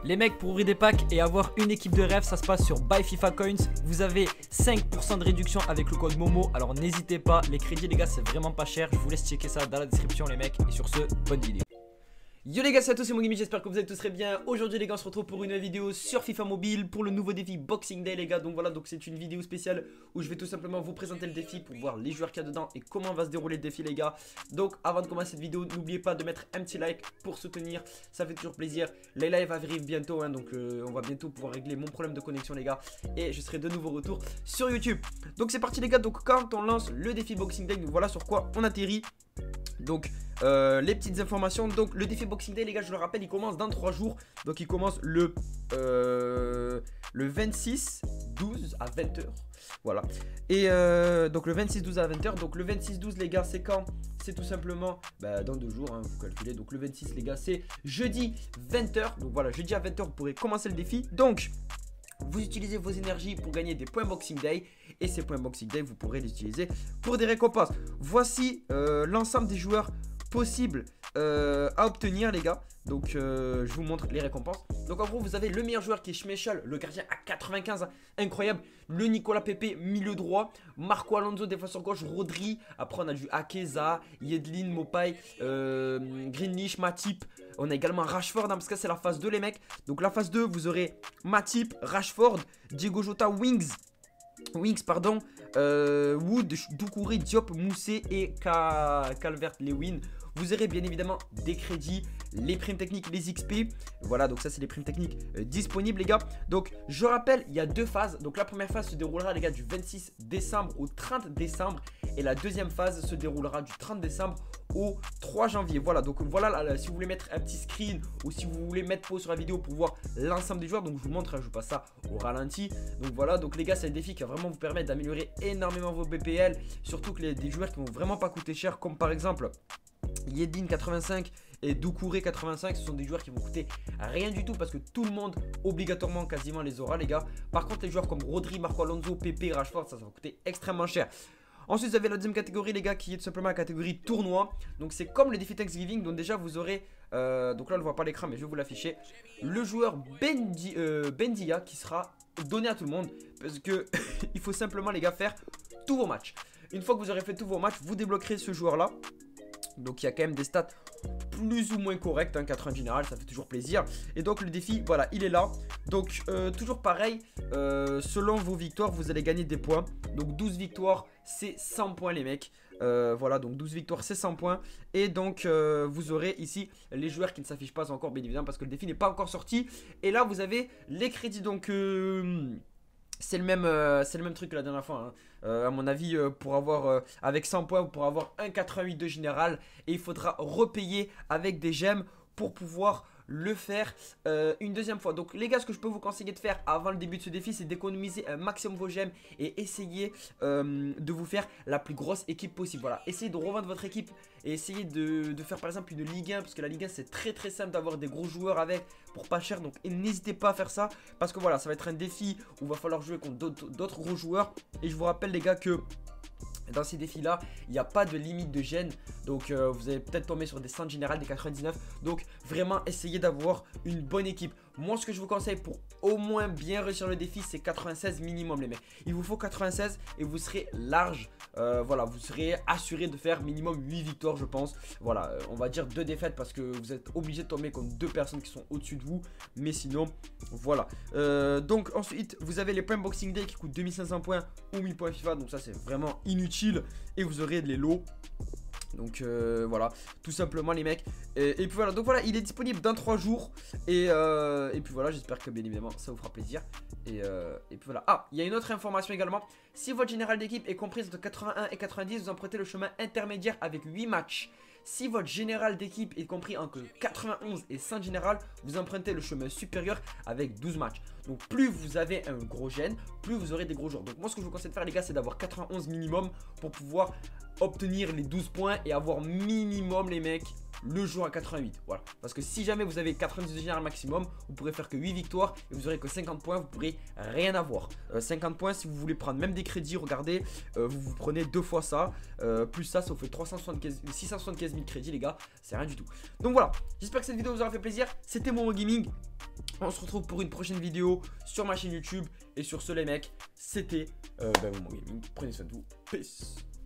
Les mecs, pour ouvrir des packs et avoir une équipe de rêve, ça se passe sur Buy FIFA Coins. Vous avez 5% de réduction avec le code Momo. Alors n'hésitez pas, les crédits les gars c'est vraiment pas cher. Je vous laisse checker ça dans la description les mecs. Et sur ce, bonne vidéo. Yo les gars, salut à tous, c'est Mogimi, j'espère que vous allez tous très bien. Aujourd'hui les gars, on se retrouve pour une nouvelle vidéo sur FIFA Mobile pour le nouveau défi Boxing Day les gars. Donc voilà, donc c'est une vidéo spéciale où je vais tout simplement vous présenter le défi pour voir les joueurs qu'il y a dedans et comment va se dérouler le défi les gars. Donc avant de commencer cette vidéo, n'oubliez pas de mettre un petit like pour soutenir, ça fait toujours plaisir. Les lives arrivent bientôt hein, donc on va bientôt pouvoir régler mon problème de connexion les gars. Et je serai de nouveau retour sur YouTube. Donc c'est parti les gars, donc quand on lance le défi Boxing Day, donc voilà sur quoi on atterrit. Donc les petites informations, donc le défi Boxing Day les gars, je le rappelle, il commence dans 3 jours. Donc il commence le 26-12 à 20h. Voilà. Et donc le 26-12 à 20h. Donc le 26-12 les gars, c'est quand? C'est tout simplement dans 2 jours, hein, vous calculez. Donc le 26 les gars, c'est jeudi 20h. Donc voilà, jeudi à 20h, vous pourrez commencer le défi. Donc vous utilisez vos énergies pour gagner des points Boxing Day. Et ces points Boxing Day, vous pourrez les utiliser pour des récompenses. Voici l'ensemble des joueurs possibles à obtenir les gars. Donc je vous montre les récompenses. Donc en gros vous avez le meilleur joueur qui est Schmeichel, le gardien à 95, incroyable. Le Nicolas Pepe, milieu droit. Marco Alonso, défenseur gauche. Rodri. Après on a du Akeza, Yedlin, Mopai, Greenwich, Matip. On a également Rashford, hein, parce que c'est la phase 2 les mecs. Donc la phase 2 vous aurez Matip, Rashford, Diego Jota, Wings pardon, Wood, Doucouré, Diop, Moussé et Calvert-Lewin. Vous aurez bien évidemment des crédits, les primes techniques, les XP. Voilà, donc ça c'est les primes techniques disponibles les gars. Donc je rappelle, il y a 2 phases. Donc la première phase se déroulera les gars du 26 décembre au 30 décembre. Et la deuxième phase se déroulera du 30 décembre au 3 janvier. Voilà, donc voilà, là, si vous voulez mettre un petit screen ou si vous voulez mettre pause sur la vidéo pour voir l'ensemble des joueurs. Donc je vous montre, hein, je vous passe ça au ralenti. Donc voilà, donc les gars, c'est un défi qui va vraiment vous permettre d'améliorer énormément vos BPL. Surtout que des joueurs qui vont vraiment pas coûter cher, comme par exemple Yedin 85 et Doucouré 85, ce sont des joueurs qui vont coûter rien du tout parce que tout le monde obligatoirement quasiment les aura les gars. Par contre les joueurs comme Rodri, Marco Alonso, Pepe, Rashford, ça va coûter extrêmement cher. Ensuite vous avez la deuxième catégorie les gars qui est tout simplement la catégorie tournoi. Donc c'est comme le défi Thanksgiving. Donc déjà vous aurez donc là on ne voit pas l'écran mais je vais vous l'afficher. Le joueur Bendia qui sera donné à tout le monde parce que il faut simplement les gars faire tous vos matchs. Une fois que vous aurez fait tous vos matchs, vous débloquerez ce joueur là. Donc il y a quand même des stats plus ou moins correctes, hein, 80 général, ça fait toujours plaisir. Et donc le défi, voilà, il est là. Donc toujours pareil, selon vos victoires, vous allez gagner des points. Donc 12 victoires, c'est 100 points les mecs. Voilà, donc 12 victoires, c'est 100 points. Et donc vous aurez ici les joueurs qui ne s'affichent pas encore, bien évidemment, parce que le défi n'est pas encore sorti. Et là, vous avez les crédits, donc c'est le même truc que la dernière fois, hein. À mon avis, pour avoir avec 100 points, pour avoir un 88 de général. Et il faudra repayer avec des gemmes pour pouvoir le faire une deuxième fois. Donc les gars, ce que je peux vous conseiller de faire avant le début de ce défi, c'est d'économiser un maximum vos gemmes et essayer de vous faire la plus grosse équipe possible. Voilà, essayez de revendre votre équipe et essayez de faire par exemple une Ligue 1, parce que la Ligue 1 c'est très simple d'avoir des gros joueurs avec pour pas cher. Donc n'hésitez pas à faire ça parce que voilà, ça va être un défi où il va falloir jouer contre d'autres gros joueurs. Et je vous rappelle les gars que dans ces défis là, il n'y a pas de limite de gêne. Donc vous allez peut-être tomber sur des 100 générales, des 99. Donc vraiment essayez d'avoir une bonne équipe. Moi ce que je vous conseille pour au moins bien réussir le défi, c'est 96 minimum les mecs. Il vous faut 96 et vous serez large. Voilà, vous serez assuré de faire minimum 8 victoires je pense. Voilà, on va dire 2 défaites parce que vous êtes obligé de tomber contre 2 personnes qui sont au-dessus de vous. Mais sinon, voilà. Donc ensuite, vous avez les points Boxing Day qui coûtent 2500 points ou 1000 points FIFA. Donc ça c'est vraiment inutile. Et vous aurez les lots. Donc voilà, tout simplement les mecs. Et puis voilà, donc voilà, il est disponible dans 3 jours. Et puis voilà, j'espère que bien évidemment ça vous fera plaisir. Et puis voilà. Ah, il y a une autre information également. Si votre général d'équipe est comprise entre 81 et 90, vous empruntez le chemin intermédiaire avec 8 matchs. Si votre général d'équipe est compris entre 91 et 100 général, vous empruntez le chemin supérieur avec 12 matchs. Donc plus vous avez un gros gène, plus vous aurez des gros joueurs. Donc moi ce que je vous conseille de faire les gars, c'est d'avoir 91 minimum pour pouvoir obtenir les 12 points et avoir minimum les mecs le joueur à 88. Voilà. Parce que si jamais vous avez 90 de général maximum, vous pourrez faire que 8 victoires et vous aurez que 50 points, vous pourrez rien avoir. 50 points, si vous voulez prendre même des crédits, regardez, vous prenez 2 fois ça. Plus ça vous fait 675 000 crédits les gars. C'est rien du tout. Donc voilà, j'espère que cette vidéo vous aura fait plaisir. C'était Momo Gaming. On se retrouve pour une prochaine vidéo sur ma chaîne YouTube. Et sur ce les mecs, c'était Momo Gaming. Prenez soin de vous. Peace.